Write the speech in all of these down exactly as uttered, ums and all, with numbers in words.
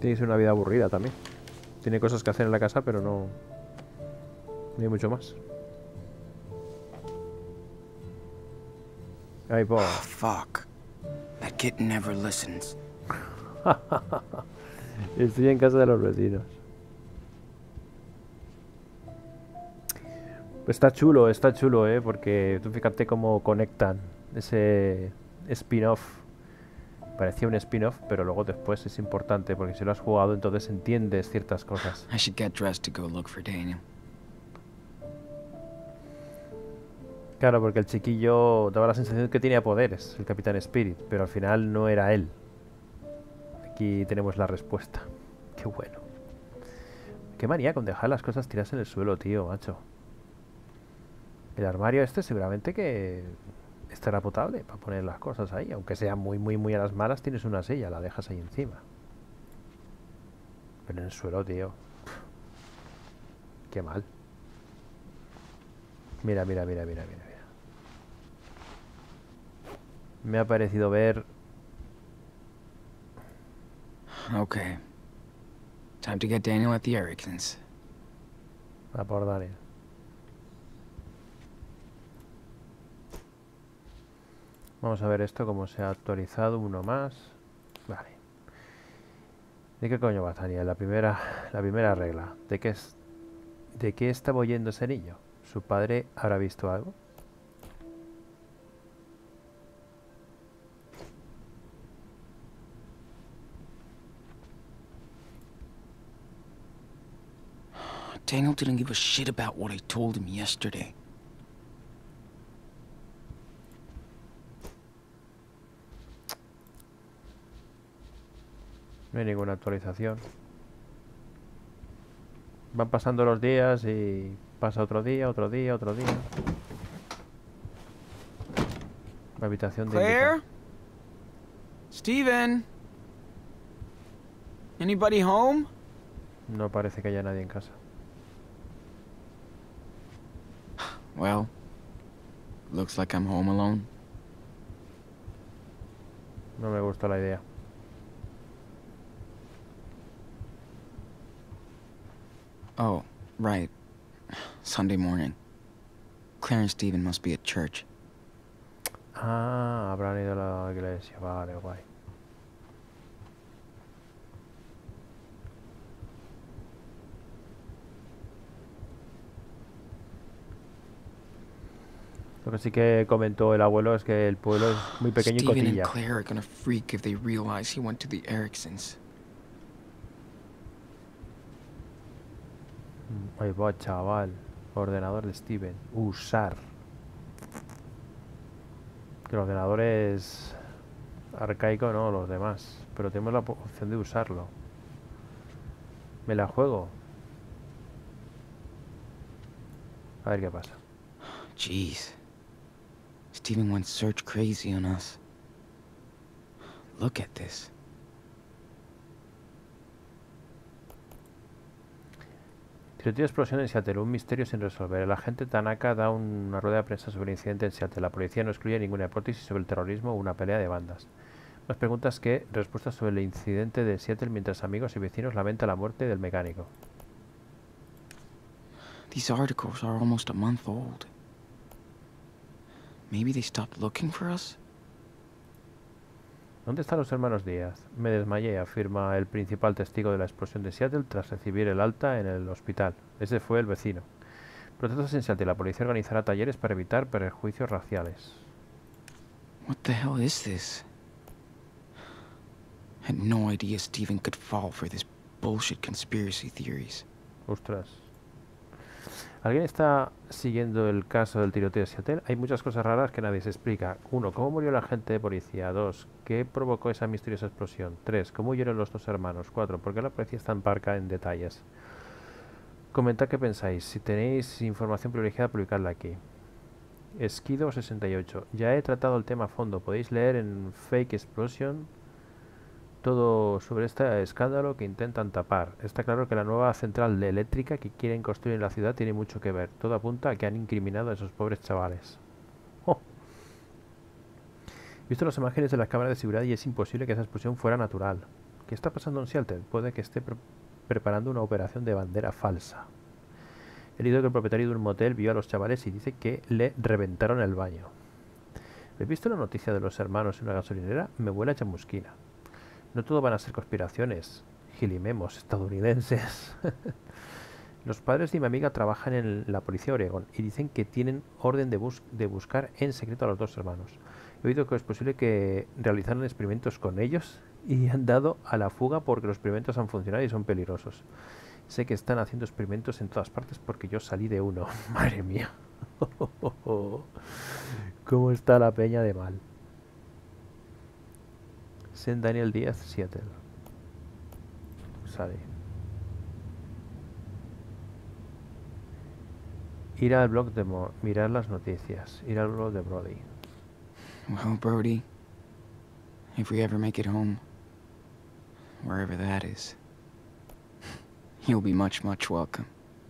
Tiene que ser una vida aburrida también. Tiene cosas que hacer en la casa, pero no... No hay mucho más. Ay, po. Fuck. That kid never listens. Estoy en casa de los vecinos. Está chulo, está chulo, eh, porque tú fíjate cómo conectan ese spin-off. Parecía un spin-off, pero luego después es importante, porque si lo has jugado entonces entiendes ciertas cosas. I should get dressed to go look for Daniel. Claro, porque el chiquillo daba la sensación de que tenía poderes, el Capitán Spirit, pero al final no era él. Aquí tenemos la respuesta. Qué bueno. Qué manía con dejar las cosas tiradas en el suelo, tío, macho. El armario este seguramente que estará potable para poner las cosas ahí. Aunque sea muy, muy, muy a las malas, tienes una silla, la dejas ahí encima. Pero en el suelo, tío. Qué mal. Mira, mira, mira, mira, mira, mira. Me ha parecido ver... Okay. Time to get Daniel at the Ericksons. A por Daniel. Vamos a ver esto, cómo se ha actualizado. Uno más. Vale. ¿De qué coño va, Daniel? La primera, la primera regla. ¿De qué es, de qué estaba oyendo ese niño? ¿Su padre habrá visto algo? Daniel didn't give a shit about what I told him yesterday. No hay ninguna actualización. Van pasando los días y pasa otro día, otro día, otro día. La habitación de Claire? invitados. Steven? Anybody home? No parece que haya nadie en casa. Well, looks like I'm home alone. No me gusta la idea. Oh, right. Sunday morning. Claire and Steven must be at church. Ah, habrán ido a la iglesia. Vale, guay. Lo que sí que comentó el abuelo es que el pueblo es muy pequeño y Steven and cotilla. Claire are gonna freak if they realize he went to the Ericksons. Ahí va, chaval. Ordenador de Steven. Usar. Que el ordenador es arcaico, no, los demás. Pero tenemos la opción de usarlo. Me la juego. A ver qué pasa. Jeez. Steven went search crazy on us. Look at this. Tiroteo de explosión en Seattle, un misterio sin resolver. El agente Tanaka da una rueda de prensa sobre el incidente en Seattle. La policía no excluye ninguna hipótesis sobre el terrorismo o una pelea de bandas. Más preguntas que respuestas sobre el incidente de Seattle mientras amigos y vecinos lamentan la muerte del mecánico. These articles are almost a month old. Maybe they stopped looking for us? ¿Dónde están los hermanos Díaz? Me desmayé, afirma el principal testigo de la explosión de Seattle tras recibir el alta en el hospital. Ese fue el vecino. Protestas en Seattle. La policía organizará talleres para evitar prejuicios raciales. What the hell is this? Had no idea Steven could fall for this bullshit conspiracy theories. Ostras. ¿Alguien está siguiendo el caso del tiroteo de Seattle? Hay muchas cosas raras que nadie se explica. Uno, ¿cómo murió el agente de policía? Dos, ¿qué provocó esa misteriosa explosión? Tres, ¿cómo huyeron los dos hermanos? Cuatro, ¿por qué la policía está en parca en detalles? Comentad qué pensáis. Si tenéis información privilegiada, publicadla aquí. Esquido sesenta y ocho. Ya he tratado el tema a fondo. Podéis leer en Fake Explosion todo sobre este escándalo que intentan tapar. Está claro que la nueva central de eléctrica que quieren construir en la ciudad tiene mucho que ver. Todo apunta a que han incriminado a esos pobres chavales. Oh. He visto las imágenes de las cámaras de seguridad y es imposible que esa explosión fuera natural. ¿Qué está pasando en Seattle? Puede que esté pre preparando una operación de bandera falsa. He leído que el propietario de un motel vio a los chavales y dice que le reventaron el baño. ¿He visto la noticia de los hermanos en una gasolinera? Me huele a chamusquina. No todo van a ser conspiraciones, gilimemos estadounidenses. Los padres de mi amiga trabajan en la policía de Oregón y dicen que tienen orden de, bus de buscar en secreto a los dos hermanos. He oído que es posible que realizaran experimentos con ellos y han dado a la fuga porque los experimentos han funcionado y son peligrosos. Sé que están haciendo experimentos en todas partes porque yo salí de uno. Madre mía. ¿Cómo está la peña de mal? Saint Daniel Díaz, Seattle. Sale. Ir al blog de Mo, mirar las noticias. Ir al blog de Brody. Well, Brody, if we ever make it home, wherever that is, you'll be much, much welcome.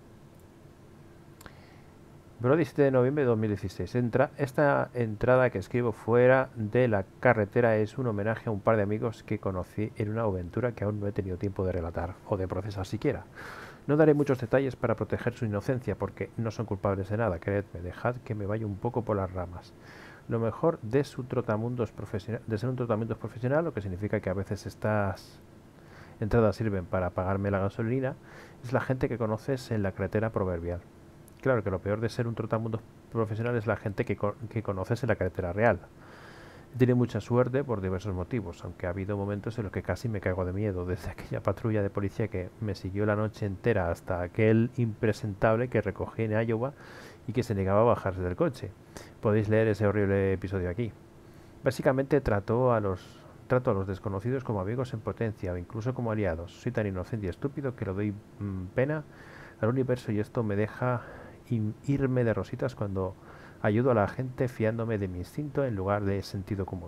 Brody, siete de noviembre de dos mil dieciséis. Entra, esta entrada que escribo fuera de la carretera es un homenaje a un par de amigos que conocí en una aventura que aún no he tenido tiempo de relatar o de procesar siquiera. No daré muchos detalles para proteger su inocencia porque no son culpables de nada, creedme, dejad que me vaya un poco por las ramas. Lo mejor de, su trotamundos profesional, de ser un tratamiento profesional, lo que significa que a veces estas entradas sirven para pagarme la gasolina, es la gente que conoces en la carretera proverbial. Claro que lo peor de ser un trotamundos profesional es la gente que, co que conoces en la carretera real. He tenido mucha suerte por diversos motivos, aunque ha habido momentos en los que casi me caigo de miedo, desde aquella patrulla de policía que me siguió la noche entera hasta aquel impresentable que recogí en Iowa y que se negaba a bajarse del coche. Podéis leer ese horrible episodio aquí. Básicamente trató a los, trato a los desconocidos como amigos en potencia o incluso como aliados. Soy tan inocente y estúpido que lo doy mmm, pena al universo y esto me deja irme de rositas cuando ayudo a la gente fiándome de mi instinto en lugar de sentido común.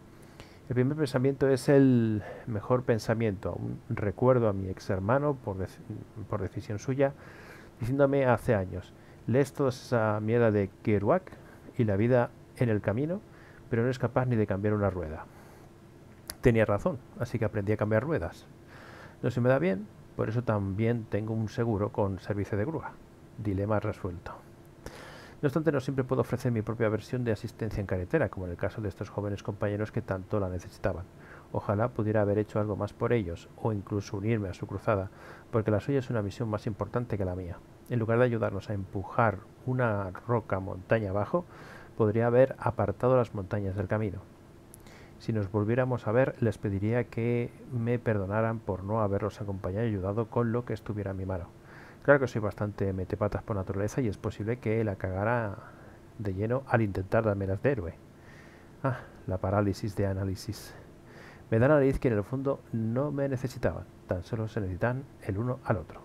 El primer pensamiento es el mejor pensamiento. Aún recuerdo a mi ex hermano, por, dec por decisión suya, diciéndome hace años: lees toda esa mierda de Kerouac y la vida en el camino, pero no es capaz ni de cambiar una rueda. Tenía razón, así que aprendí a cambiar ruedas. No se me da bien, por eso también tengo un seguro con servicio de grúa. Dilema resuelto. No obstante, no siempre puedo ofrecer mi propia versión de asistencia en carretera, como en el caso de estos jóvenes compañeros que tanto la necesitaban. Ojalá pudiera haber hecho algo más por ellos, o incluso unirme a su cruzada, porque la suya es una misión más importante que la mía. En lugar de ayudarnos a empujar una roca montaña abajo, podría haber apartado las montañas del camino. Si nos volviéramos a ver, les pediría que me perdonaran por no haberlos acompañado y ayudado con lo que estuviera en mi mano. Claro que soy bastante metepatas por naturaleza y es posible que la cagara de lleno al intentar darme las de héroe. Ah, la parálisis de análisis. Me da la nariz que en el fondo no me necesitaban, tan solo se necesitan el uno al otro.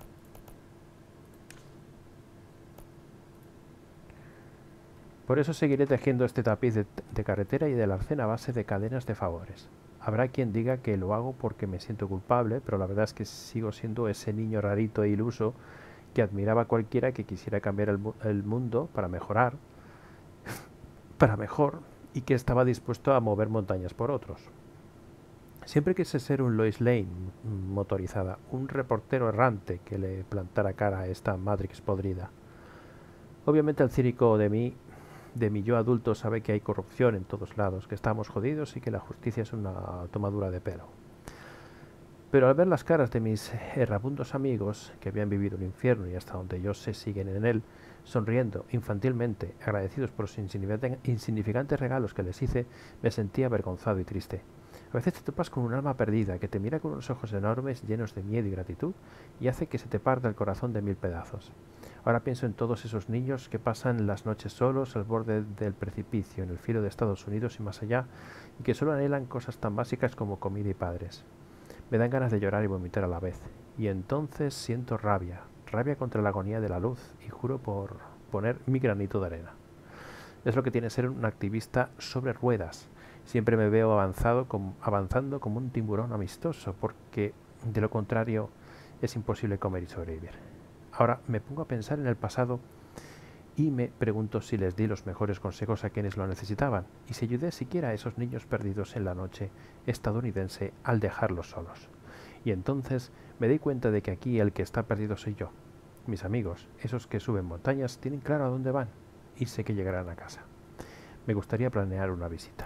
Por eso seguiré tejiendo este tapiz de, de carretera y del arcén a base de cadenas de favores. Habrá quien diga que lo hago porque me siento culpable, pero la verdad es que sigo siendo ese niño rarito e iluso que admiraba a cualquiera que quisiera cambiar el, el mundo para mejorar, para mejor, y que estaba dispuesto a mover montañas por otros. Siempre quise ser un Lois Lane motorizada, un reportero errante que le plantara cara a esta Matrix podrida. Obviamente el cínico de mí, de mi yo adulto, sabe que hay corrupción en todos lados, que estamos jodidos y que la justicia es una tomadura de pelo. Pero al ver las caras de mis errabundos amigos, que habían vivido un infierno y hasta donde yo sé siguen en él, sonriendo infantilmente, agradecidos por los insignificantes regalos que les hice, me sentía avergonzado y triste. A veces te topas con un alma perdida que te mira con unos ojos enormes llenos de miedo y gratitud y hace que se te parta el corazón de mil pedazos. Ahora pienso en todos esos niños que pasan las noches solos al borde del precipicio, en el filo de Estados Unidos y más allá, y que solo anhelan cosas tan básicas como comida y padres. Me dan ganas de llorar y vomitar a la vez, y entonces siento rabia, rabia contra la agonía de la luz, y juro por poner mi granito de arena. Es lo que tiene ser un activista sobre ruedas. Siempre me veo avanzado como, avanzando como un tiburón amistoso, porque de lo contrario es imposible comer y sobrevivir. Ahora me pongo a pensar en el pasado y me pregunto si les di los mejores consejos a quienes lo necesitaban y si ayudé siquiera a esos niños perdidos en la noche estadounidense al dejarlos solos. Y entonces me di cuenta de que aquí el que está perdido soy yo. Mis amigos, esos que suben montañas, tienen claro a dónde van y sé que llegarán a casa. Me gustaría planear una visita.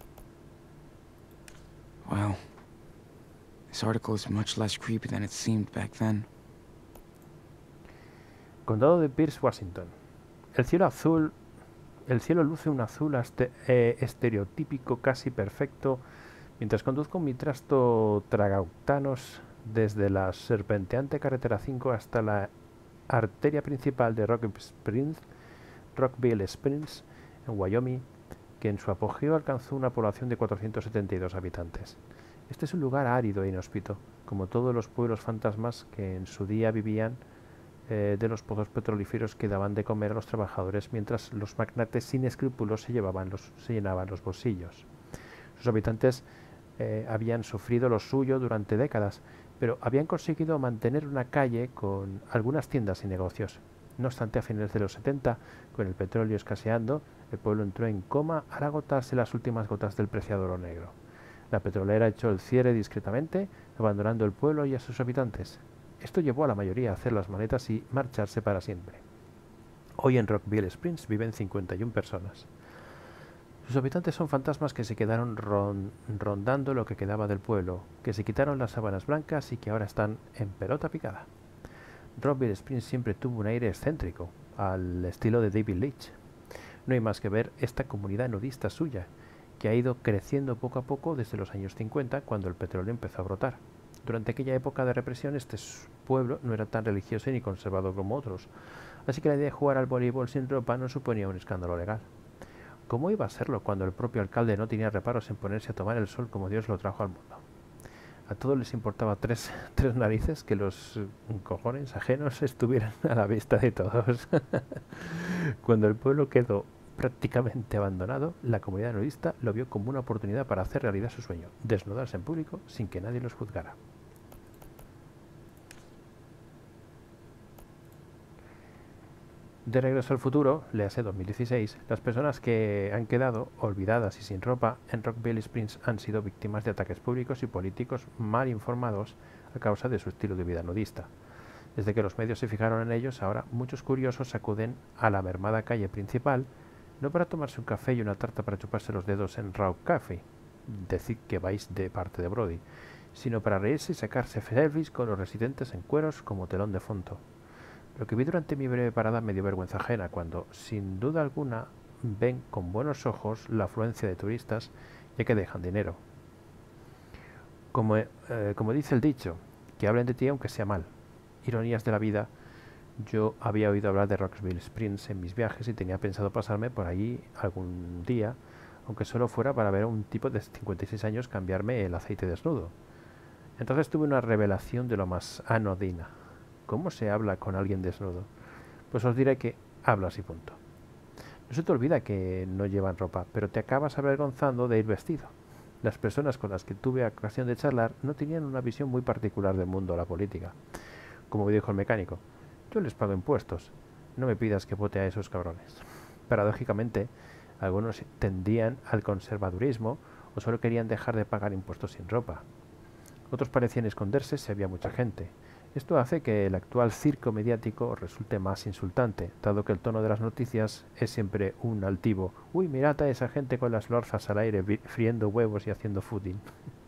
Wow. This article is much less creepy than it seemed back then. Condado de Pierce, Washington. El cielo azul... El cielo luce un azul este, eh, estereotípico casi perfecto mientras conduzco mi trasto tragautanos desde la serpenteante carretera cinco hasta la arteria principal de Rock Springs, Rockville Springs, en Wyoming, que en su apogeo alcanzó una población de cuatrocientos setenta y dos habitantes. Este es un lugar árido e inhóspito, como todos los pueblos fantasmas que en su día vivían eh, de los pozos petrolíferos que daban de comer a los trabajadores mientras los magnates sin escrúpulos se, llevaban los, se llenaban los bolsillos. Sus habitantes eh, habían sufrido lo suyo durante décadas, pero habían conseguido mantener una calle con algunas tiendas y negocios. No obstante, a finales de los setenta, con el petróleo escaseando, el pueblo entró en coma al agotarse las últimas gotas del preciado oro negro. La petrolera echó el cierre discretamente, abandonando el pueblo y a sus habitantes. Esto llevó a la mayoría a hacer las maletas y marcharse para siempre. Hoy en Rockville Springs viven cincuenta y una personas. Sus habitantes son fantasmas que se quedaron ron rondando lo que quedaba del pueblo, que se quitaron las sábanas blancas y que ahora están en pelota picada. Rockville Springs siempre tuvo un aire excéntrico, al estilo de David Leitch. No hay más que ver esta comunidad nudista suya, que ha ido creciendo poco a poco desde los años cincuenta, cuando el petróleo empezó a brotar. Durante aquella época de represión, este pueblo no era tan religioso ni conservador como otros, así que la idea de jugar al voleibol sin ropa no suponía un escándalo legal. ¿Cómo iba a serlo cuando el propio alcalde no tenía reparos en ponerse a tomar el sol como Dios lo trajo al mundo? A todos les importaba tres, tres narices que los cojones ajenos estuvieran a la vista de todos. Cuando el pueblo quedó prácticamente abandonado, la comunidad nudista lo vio como una oportunidad para hacer realidad su sueño, desnudarse en público sin que nadie los juzgara. De regreso al futuro, léase dos mil dieciséis, las personas que han quedado olvidadas y sin ropa en Rockville Springs han sido víctimas de ataques públicos y políticos mal informados a causa de su estilo de vida nudista. Desde que los medios se fijaron en ellos, ahora muchos curiosos acuden a la mermada calle principal, no para tomarse un café y una tarta para chuparse los dedos en Raw Cafe, decid que vais de parte de Brody, sino para reírse y sacarse selfies con los residentes en cueros como telón de fondo. Lo que vi durante mi breve parada me dio vergüenza ajena cuando, sin duda alguna, ven con buenos ojos la afluencia de turistas, ya que dejan dinero. Como, eh, como dice el dicho, que hablen de ti aunque sea mal. Ironías de la vida, yo había oído hablar de Rockville Springs en mis viajes y tenía pensado pasarme por allí algún día, aunque solo fuera para ver a un tipo de cincuenta y seis años cambiarme el aceite desnudo. Entonces tuve una revelación de lo más anodina. ¿Cómo se habla con alguien desnudo? Pues os diré que hablas y punto. No se te olvida que no llevan ropa, pero te acabas avergonzando de ir vestido. Las personas con las que tuve ocasión de charlar no tenían una visión muy particular del mundo de la política. Como dijo el mecánico, yo les pago impuestos, no me pidas que vote a esos cabrones. Paradójicamente, algunos tendían al conservadurismo o solo querían dejar de pagar impuestos sin ropa. Otros parecían esconderse si había mucha gente. Esto hace que el actual circo mediático resulte más insultante, dado que el tono de las noticias es siempre un altivo. Uy, mirad a esa gente con las lorzas al aire, friendo huevos y haciendo footing.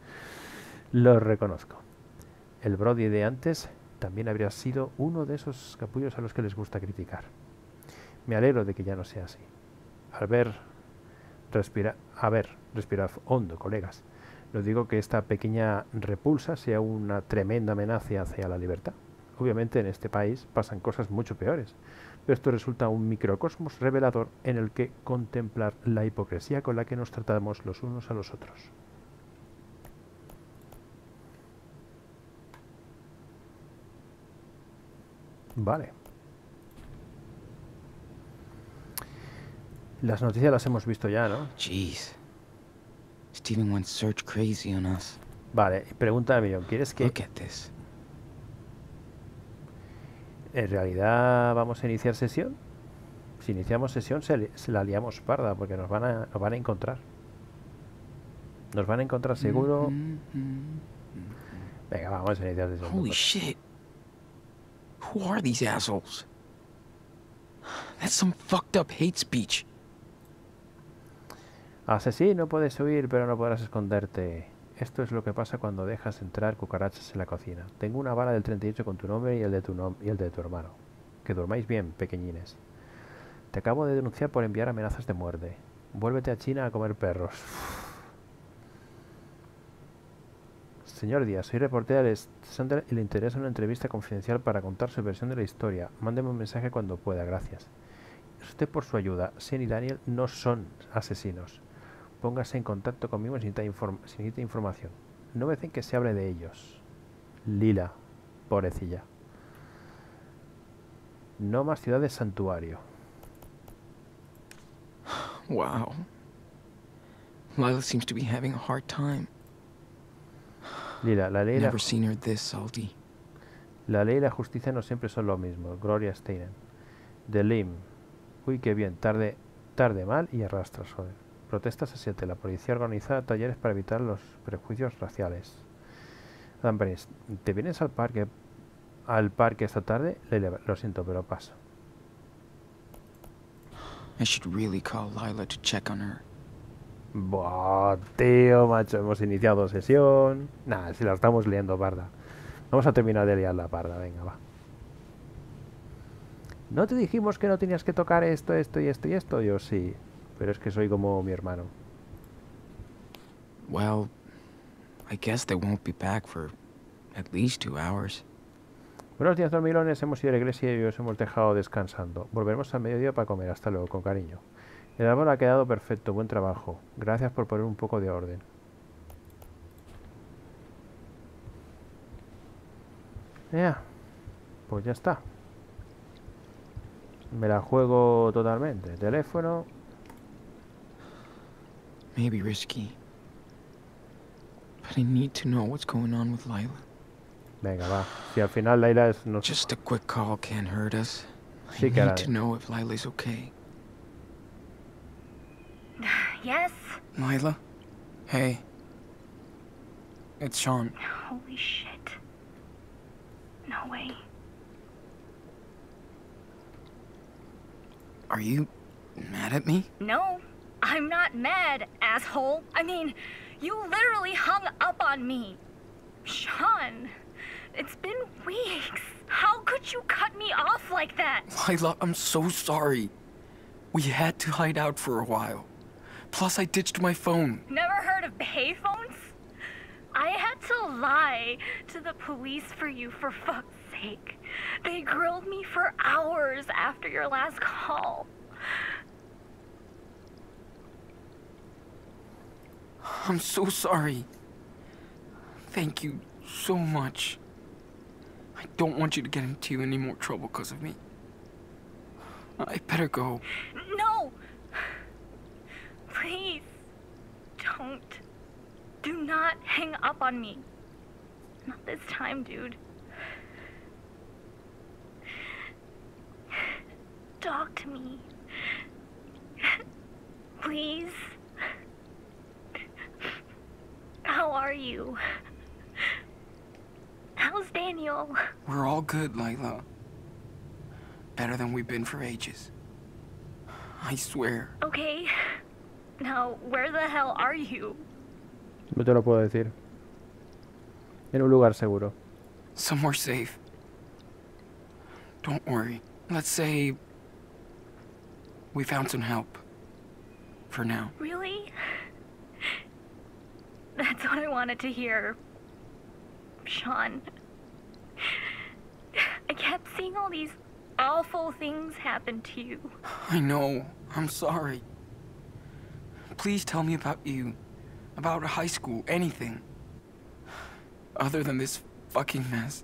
Lo reconozco. El Brody de antes también habría sido uno de esos capullos a los que les gusta criticar. Me alegro de que ya no sea así. Al ver, respira, a ver, respirad hondo, colegas. No digo que esta pequeña repulsa sea una tremenda amenaza hacia la libertad. Obviamente en este país pasan cosas mucho peores, pero esto resulta un microcosmos revelador en el que contemplar la hipocresía con la que nos tratamos los unos a los otros. Vale. Las noticias las hemos visto ya, ¿no? Jeez. Steven went search crazy on us. Vale, pregunta de millón. ¿Quieres que Look at this. en realidad vamos a iniciar sesión? Si iniciamos sesión se, se la liamos parda porque nos van a, nos van a encontrar. Nos van a encontrar seguro. Venga, vamos a iniciar sesión. Holy shit. Who are these assholes? That's some fucked up hate speech. Asesino, puedes huir, pero no podrás esconderte. Esto es lo que pasa cuando dejas entrar cucarachas en la cocina. Tengo una bala del treinta y ocho con tu nombre y el de tu, nom y el de tu hermano. Que durmáis bien, pequeñines. Te acabo de denunciar por enviar amenazas de muerte. Vuélvete a China a comer perros. Señor Díaz, soy reportera de Sander y le interesa una entrevista confidencial para contar su versión de la historia. Mándeme un mensaje cuando pueda, gracias. Usted por su ayuda. Sean y Daniel no son asesinos. Póngase en contacto conmigo si necesita, inform si necesita información. No me dicen que se hable de ellos. Lila, pobrecilla. No más ciudades santuario. Wow. Lila seems to be having a hard time. Lila, la ley y la, Never seen her this salty. la ley y la justicia no siempre son lo mismo. Gloria Steinem. The Lim. Uy, qué bien. Tarde, tarde mal y arrastras, joder. Protestas a siete. La policía organiza talleres para evitar los prejuicios raciales. Adam Burns, ¿te vienes al parque al parque esta tarde? Lila, lo siento, pero paso. I should really call Lila to check on her. Buah, tío, macho, hemos iniciado sesión. Nah, si la estamos liando, parda. Vamos a terminar de liar la parda, venga, va. ¿No te dijimos que no tenías que tocar esto, esto y esto y esto? Yo sí, pero es que soy como mi hermano. Well, I guess they won't be back for at least two hours. Buenos días, dormilones. Hemos ido a la iglesia y os hemos dejado descansando. Volveremos al mediodía para comer. Hasta luego, con cariño. El árbol ha quedado perfecto. Buen trabajo. Gracias por poner un poco de orden. Ya. Pues ya está. Me la juego totalmente. Teléfono. Maybe risky. But I need to know what's going on with Lila. Venga, va. Si al final Lila es... No... Just a quick call can't hurt us. I Sí, need caray. to know if Lila's okay. Yes? Lila? Hey. It's Sean. Holy shit. No way. Are you mad at me? No, I'm not mad, asshole. I mean, you literally hung up on me. Sean, it's been weeks. How could you cut me off like that? Lila, I'm so sorry. We had to hide out for a while. Plus, I ditched my phone. Never heard of payphones? I had to lie to the police for you, for fuck's sake. They grilled me for hours after your last call. I'm so sorry. Thank you so much. I don't want you to get into any more trouble because of me. I better go. No! Please, don't. Do not hang up on me. Not this time, dude. Talk to me. Please. How are you? How's Daniel? We're all good, Lila. Better than we've been for ages. I swear. Okay. Now, where the hell are you? No te lo puedo decir. En un lugar seguro. Somewhere safe. Don't worry. Let's say we found some help. For now. Really? That's what I wanted to hear. Sean. I kept seeing all these awful things happen to you. I know. I'm sorry. Please tell me about you. About high school. Anything. Other than this fucking mess.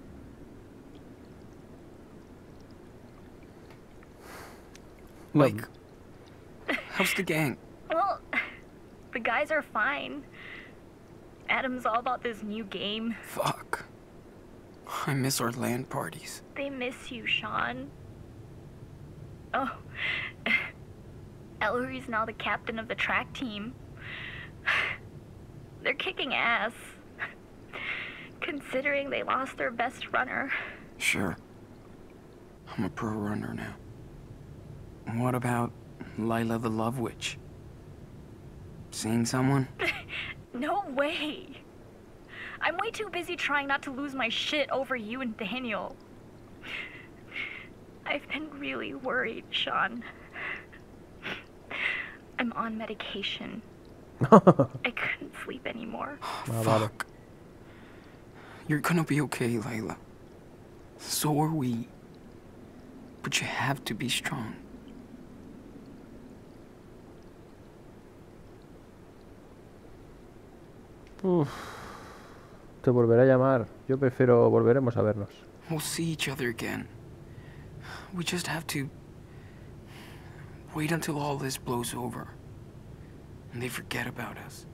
Like, how's the gang? Well, the guys are fine. Adam's all about this new game. Fuck. I miss our LAN parties. They miss you, Sean. Oh. Ellery's now the captain of the track team. They're kicking ass. considering they lost their best runner. Sure. I'm a pro runner now. And what about Lila the Love Witch? Seeing someone? No way. I'm way too busy trying not to lose my shit over you and Daniel. I've been really worried, Sean. I'm on medication. I couldn't sleep anymore. Oh, fuck. You're gonna be okay, Layla. So are we. But you have to be strong. Uf. Te volveré a llamar. Yo prefiero volveremos a vernos. We'll see each other again. We just have to wait until all this blows over and they forget about us.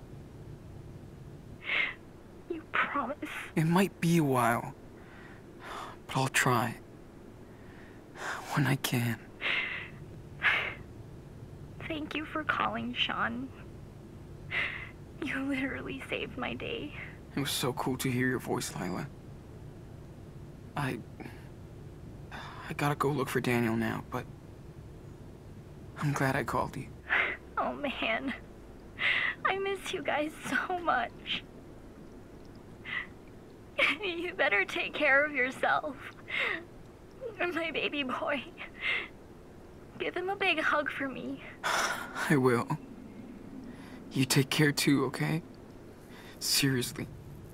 You promise? It might be a while, but I'll try. When I can. Thank you for calling, Sean. You literally saved my day. It was so cool to hear your voice, Lila. I... I gotta go look for Daniel now, but... I'm glad I called you. Oh, man. I miss you guys so much. You better take care of yourself. My baby boy. Give him a big hug for me. I will. You take care too, okay? Seriously.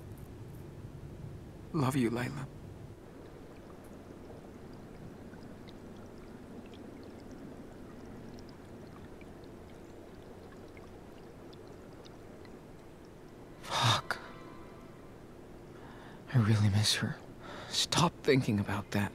Love you, Layla. Fuck. I really miss her. Stop thinking about that.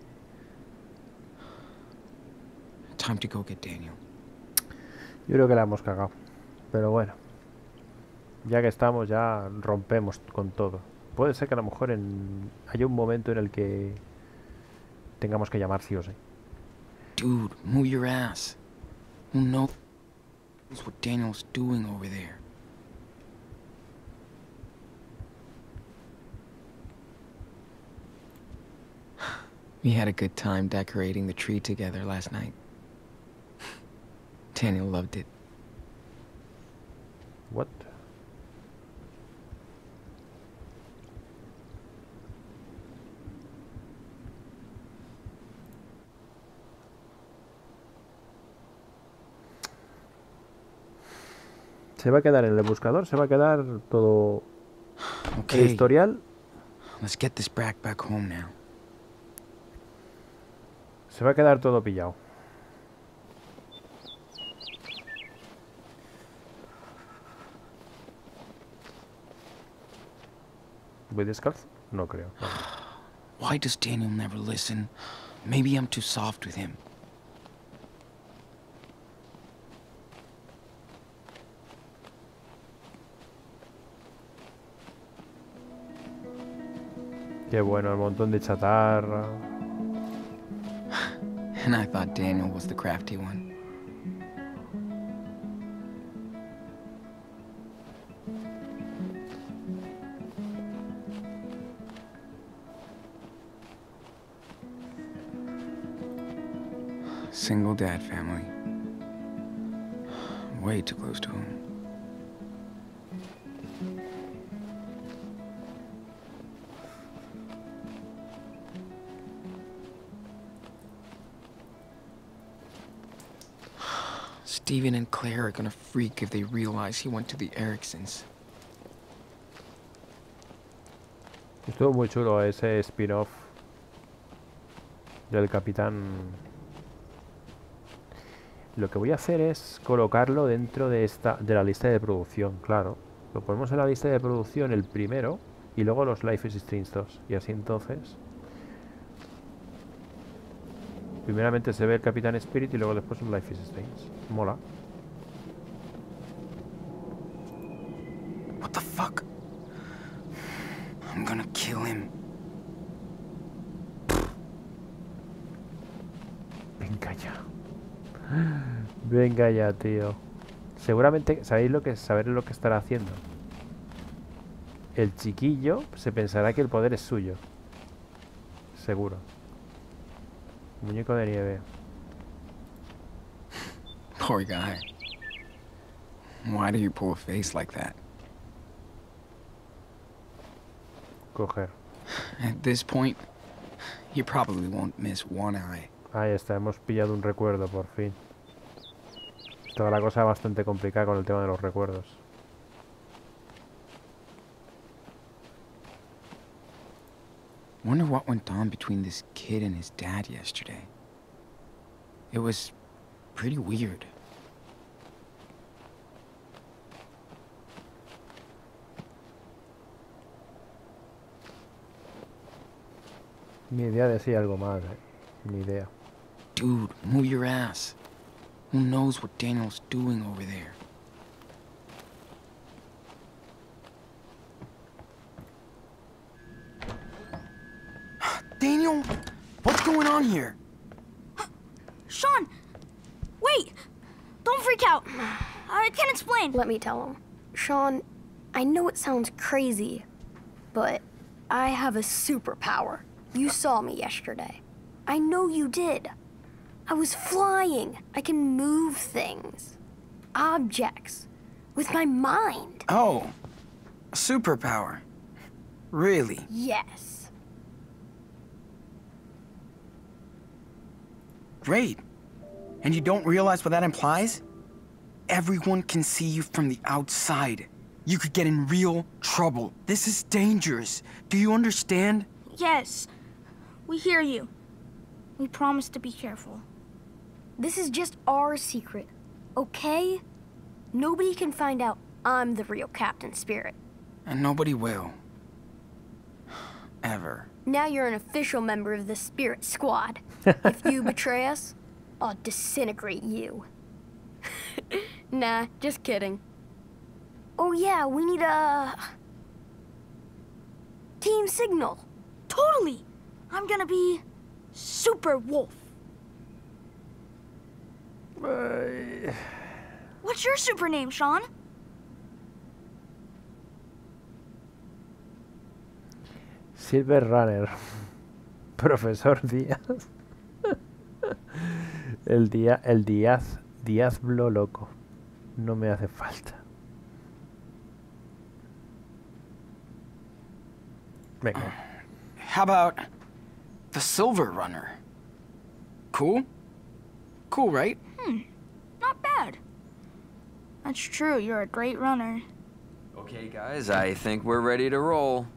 Time to go get Daniel. Yo creo que la hemos cagado. Pero bueno. Ya que estamos, ya rompemos con todo. Puede ser que a lo mejor en... haya un momento en el que tengamos que llamar sí o sí. Dude, move your ass. Who knows what Daniel's doing over there? We had a good time decorating the tree together last night. Daniel loved it. What? Se va a quedar en el buscador, se va a quedar todo Okay. el historial. Let's get this brat back home now. Se va a quedar todo pillado. ¿Voy descalzo? No creo. No. Why does Daniel never listen? Maybe I'm too soft with him. Qué bueno, el montón de chatarra. And I thought Daniel was the crafty one. Single dad family. Way too close to home. Steven and Claire are gonna freak if they realize he went to the Ericksons. Estuvo muy chulo ese spin-off del Capitán. Lo que voy a hacer es colocarlo dentro de esta de la lista de producción, claro. Lo ponemos en la lista de producción el primero y luego los Life is Strange dos. Y así entonces... Primeramente se ve el Capitán Spirit y luego después un Life is Strange. Mola. What the fuck? I'm gonna kill him. Venga ya. Venga ya, tío. Seguramente, ¿sabéis lo que saber lo que estará haciendo? el chiquillo se pensará que el poder es suyo. Seguro. Muñeco de nieve. Poor guy. Why do you pull a face like that? Coger. At this point, he probably won't miss one eye. Ahí está, hemos pillado un recuerdo por fin. Estaba la cosa bastante complicada con el tema de los recuerdos. Wonder what went on between this kid and his dad yesterday. It was pretty weird. Ni idea de si hay algo más, eh. Ni idea. Dude, move your ass. Who knows what Daniel's doing over there? Daniel? What's going on here? Sean! Wait! Don't freak out. I can explain. Let me tell him. Sean, I know it sounds crazy, but I have a superpower. You saw me yesterday. I know you did. I was flying. I can move things. Objects. With my mind. Oh, a superpower. Really? Yes. Great. And you don't realize what that implies? Everyone can see you from the outside. You could get in real trouble. This is dangerous. Do you understand? Yes. We hear you. We promise to be careful. This is just our secret, okay? Nobody can find out I'm the real Captain Spirit. And nobody will. Ever. Now you're an official member of the Spirit Squad. If you betray us, I'll disintegrate you. Nah, just kidding. Oh yeah, we need a... team signal. Totally! I'm gonna be Super Wolf. Ay. What's your super name, Sean? Silver Runner. Profesor Díaz. El día, el Díaz, Diablo loco. No me hace falta. Venga. How about the Silver Runner? Cool? Cool, right? Hmm. Not bad. That's true, you're a great runner. Okay, guys, I think we're ready to roll.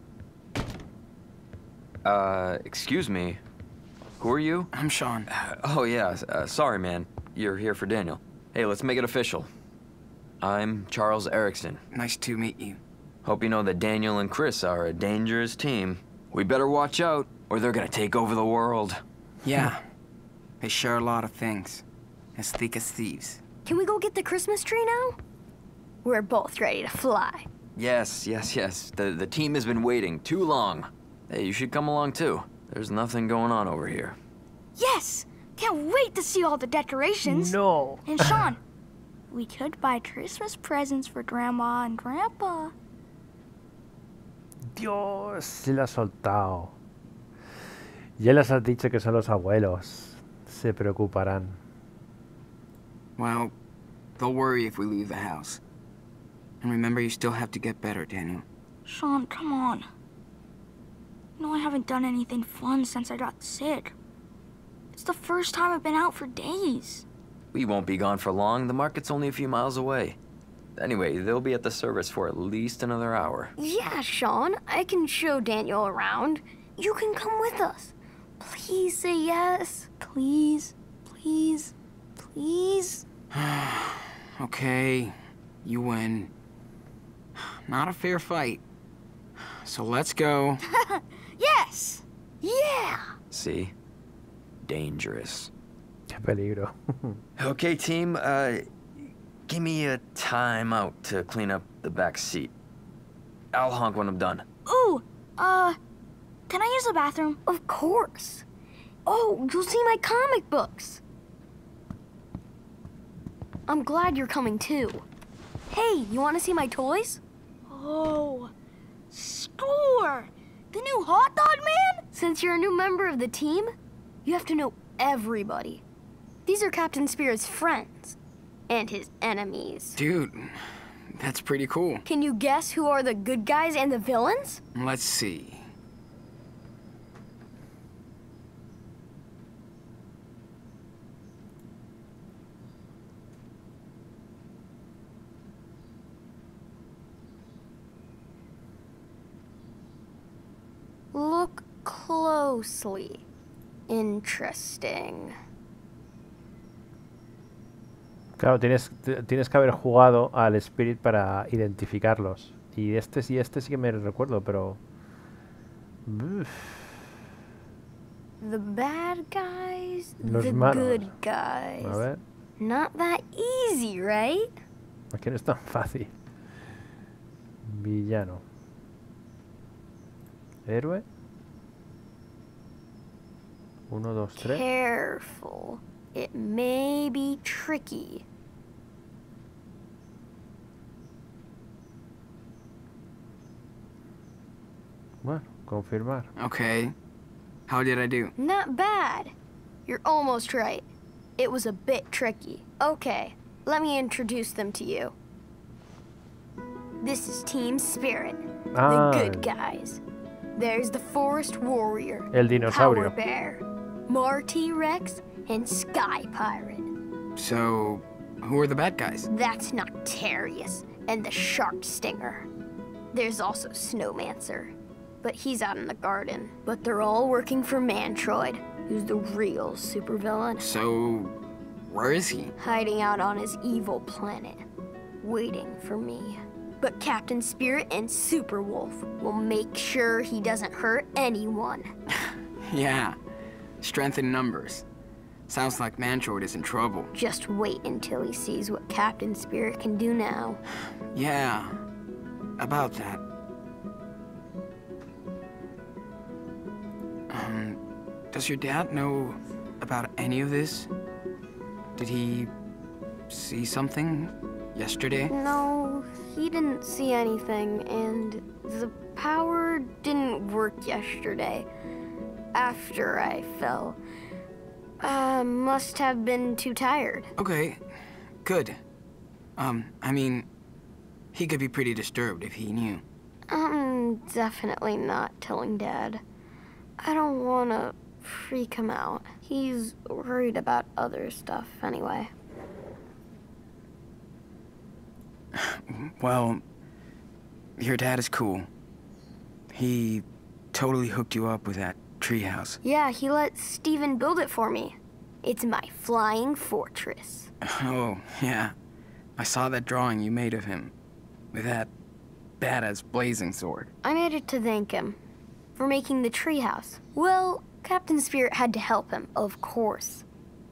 Uh, excuse me. Who are you? I'm Sean. Oh, yeah, uh, sorry, man. You're here for Daniel. Hey, let's make it official. I'm Charles Erickson. Nice to meet you. Hope you know that Daniel and Chris are a dangerous team. We better watch out, or they're gonna take over the world. Yeah. They share a lot of things. As thick as thieves. Can we go get the Christmas tree now? We're both ready to fly. Yes, yes, yes. The, the team has been waiting too long. Hey, you should come along, too. There's nothing going on over here. Yes! Can't wait to see all the decorations. No. And Sean, we could buy Christmas presents for Grandma and Grandpa. Dios, se la ha soltado. Ya les has dicho que son los abuelos. Se preocuparán. Well, they'll worry if we leave the house. And remember, you still have to get better, Daniel. Sean, come on. You know I haven't done anything fun since I got sick. It's the first time I've been out for days. We won't be gone for long. The market's only a few miles away. Anyway, they'll be at the service for at least another hour. Yeah, Sean, I can show Daniel around. You can come with us. Please say yes. Please, please, please. Okay, you win. Not a fair fight. So let's go. Yes! Yeah! See? Dangerous. Qué peligro. Okay, team, uh, give me a time out to clean up the back seat. I'll honk when I'm done. Ooh, uh, can I use the bathroom? Of course. Oh, you'll see my comic books. I'm glad you're coming too. Hey, you want to see my toys? Oh, Since you're a new member of the team, you have to know everybody. These are Captain Spirit's friends and his enemies. Dude, that's pretty cool. Can you guess who are the good guys and the villains? Let's see. Look closely. Interesting. Claro, tienes, t- tienes que haber jugado al Spirit para identificarlos. Y este sí, este sí que me recuerdo, pero... Uf, The bad guys, Los the malos. good guys. a ver, Not that easy, right? aquí no es tan fácil. Villano. Héroe. Uno, dos, tres. Careful. It may be tricky. Bueno, confirmar. Okay. How did I do? Not bad. You're almost right. It was a bit tricky. Okay, let me introduce them to you. This is Team Spirit, Ah, the good guys. There's the Forest Warrior, el dinosaurio. Power Bear, Mar T-Rex, and Sky Pirate. So, who are the bad guys? That's Noctarius and the Shark Stinger. There's also Snowmancer, but he's out in the garden. But they're all working for Mantroid, who's the real supervillain. So, where is he? Hiding out on his evil planet, waiting for me. But Captain Spirit and Super Wolf will make sure he doesn't hurt anyone. Yeah. Strength in numbers. Sounds like Mantroid is in trouble. Just wait until he sees what Captain Spirit can do now. Yeah. About that. Um, does your dad know about any of this? Did he see something yesterday? No, he didn't see anything, and the power didn't work yesterday. After I fell. Uh, must have been too tired. Okay, good. Um, I mean, he could be pretty disturbed if he knew. I'm definitely not telling Dad. I don't want to freak him out. He's worried about other stuff anyway. Well, your dad is cool. He totally hooked you up with that treehouse. Yeah, he let Steven build it for me. It's my flying fortress. Oh, yeah. I saw that drawing you made of him. With that badass blazing sword. I made it to thank him for making the treehouse. Well, Captain Spirit had to help him, of course.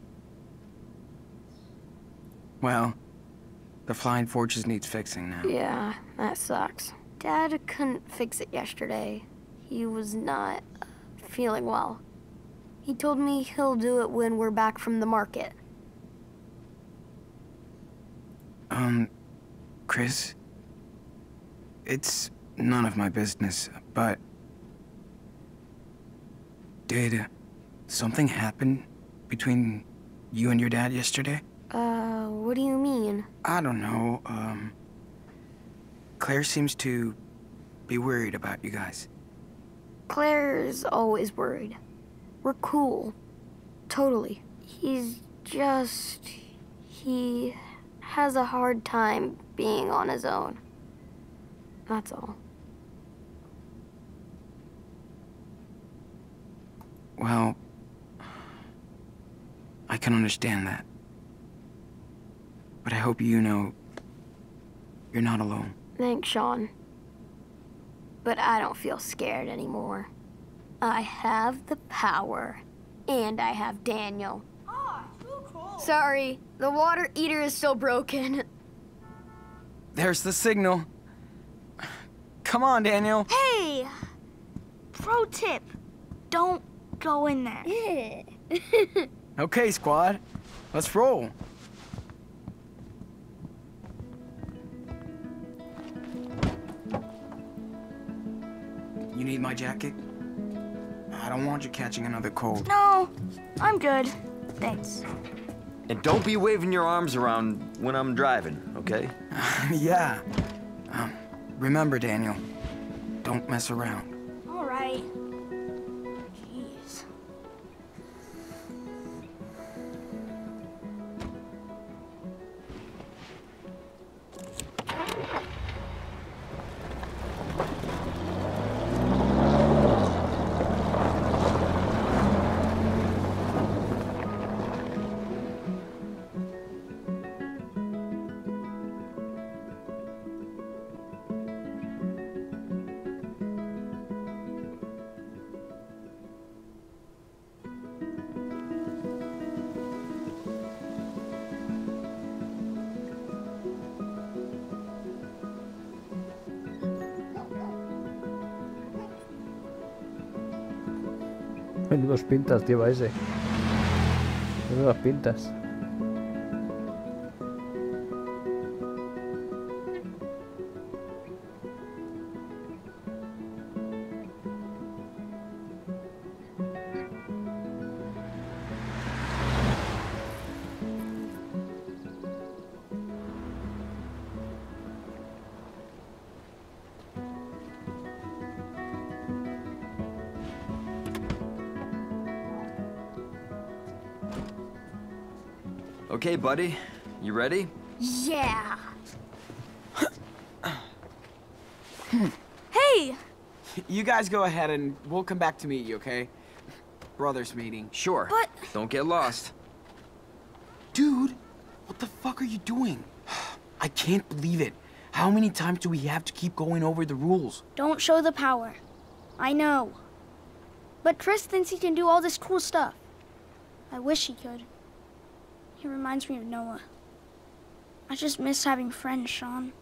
Well, the flying fortress needs fixing now. Yeah, that sucks. Dad couldn't fix it yesterday. He was not uh, feeling well. He told me he'll do it when we're back from the market. Um, Chris? It's none of my business, but... Did something happen between you and your dad yesterday? Uh, what do you mean? I don't know, um... Claire seems to be worried about you guys. Claire's always worried. We're cool. Totally. He's just... He has a hard time being on his own. That's all. Well, I can understand that. But I hope you know you're not alone. Thanks, Sean. But I don't feel scared anymore. I have the power. And I have Daniel. Ah, too cool. Sorry, the water heater is still broken. There's the signal. Come on, Daniel. Hey! Pro tip. Don't go in there. Yeah. Okay, squad. Let's roll. You need my jacket? I don't want you catching another cold. No, I'm good. Thanks. And don't be waving your arms around when I'm driving, okay? Yeah. Um, remember, Daniel, don't mess around. All right. Jeez. Menudos pintas lleva ese. Menudas pintas. Okay, buddy. You ready? Yeah. Hey! You guys go ahead and we'll come back to meet you, okay? Brothers meeting. Sure. But- Don't get lost. Dude, what the fuck are you doing? I can't believe it. How many times do we have to keep going over the rules? Don't show the power. I know. But Chris thinks he can do all this cool stuff. I wish he could. He reminds me of Noah. I just miss having friends, Sean.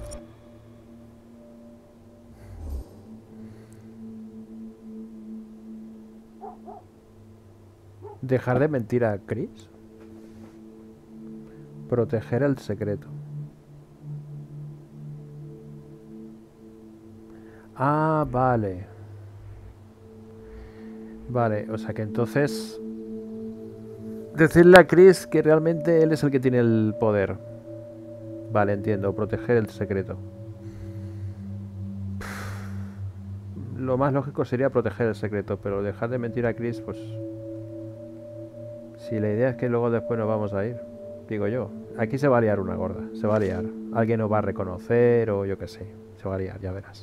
Dejar de mentir a Chris. Proteger el secreto. Ah, vale. Vale, o sea que entonces... Decirle a Chris que realmente él es el que tiene el poder. Vale, entiendo. Proteger el secreto. Lo más lógico sería proteger el secreto, pero dejar de mentir a Chris, pues... Si la idea es que luego después nos vamos a ir, digo yo. Aquí se va a liar una gorda, se va a liar. Alguien nos va a reconocer o yo qué sé. Se va a liar, ya verás.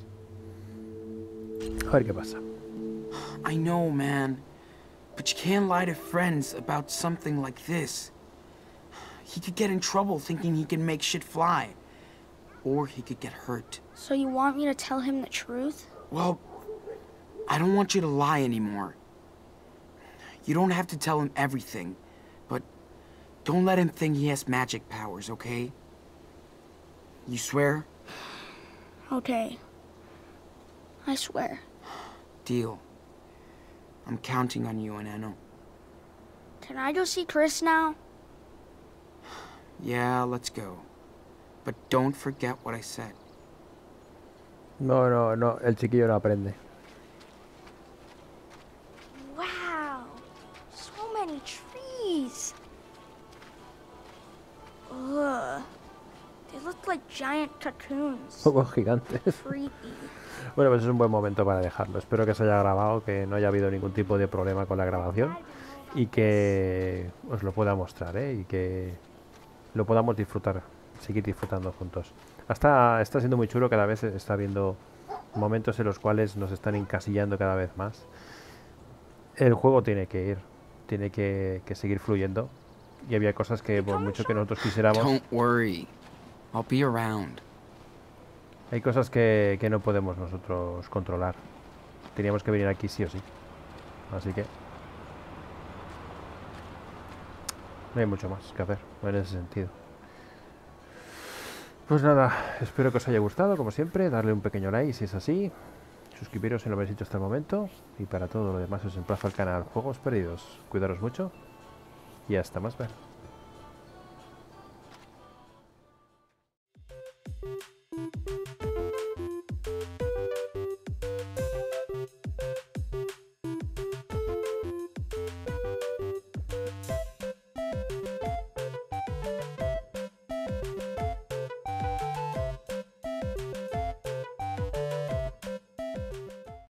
A ver qué pasa. I know, man. But you can't lie to friends about something like this. He could get in trouble thinking he can make shit fly. Or he could get hurt. So you want me to tell him the truth? Well, I don't want you to lie anymore. You don't have to tell him everything, but don't let him think he has magic powers, okay? You swear? Okay. I swear. Deal. I'm counting on you, Enano. Can I go see Chris now? Yeah, let's go. But don't forget what I said. No, no, no. El chiquillo no aprende. Wow. So many trees. Ugh. They look like giant cocoons. Pocos gigantes. Creepy. Bueno, pues es un buen momento para dejarlo. Espero que se haya grabado, que no haya habido ningún tipo de problema con la grabación y que os lo pueda mostrar, ¿eh? Y que lo podamos disfrutar, seguir disfrutando juntos. Hasta está siendo muy chulo, cada vez está habiendo momentos en los cuales nos están encasillando cada vez más. El juego tiene que ir, tiene que, que seguir fluyendo y había cosas que por mucho que nosotros quisiéramos... Don't worry. I'll be around. Hay cosas que, que no podemos nosotros controlar. Teníamos que venir aquí sí o sí. Así que... no hay mucho más que hacer en ese sentido. Pues nada, espero que os haya gustado, como siempre. Darle un pequeño like si es así. Suscribiros si no lo habéis hecho hasta el momento. Y para todo lo demás os emplazo al canal Juegos Perdidos. Cuidaros mucho. Y hasta más ver.